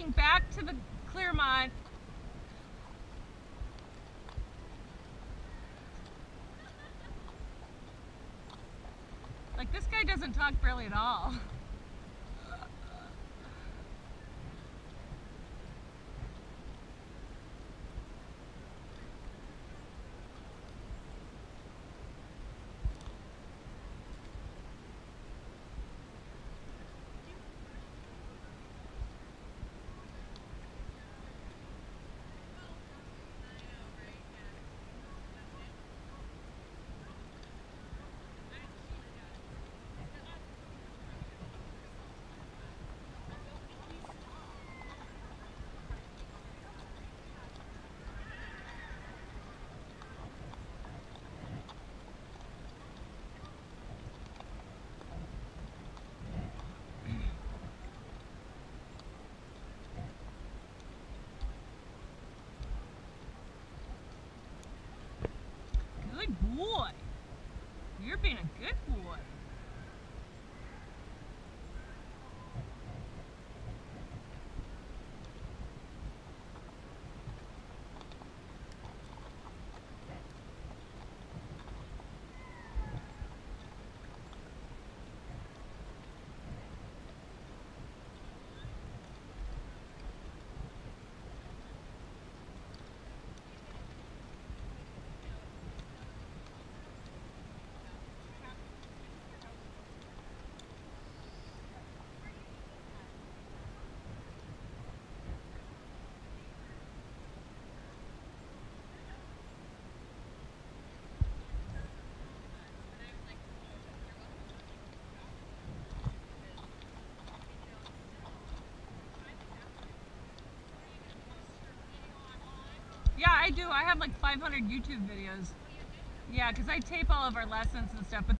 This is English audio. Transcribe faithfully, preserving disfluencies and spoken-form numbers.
going back to the Clearmont. Like, this guy doesn't talk barely at all. Good boy. You're being a good boy. Yeah, I do. I have like five hundred YouTube videos. Yeah, because I tape all of our lessons and stuff. But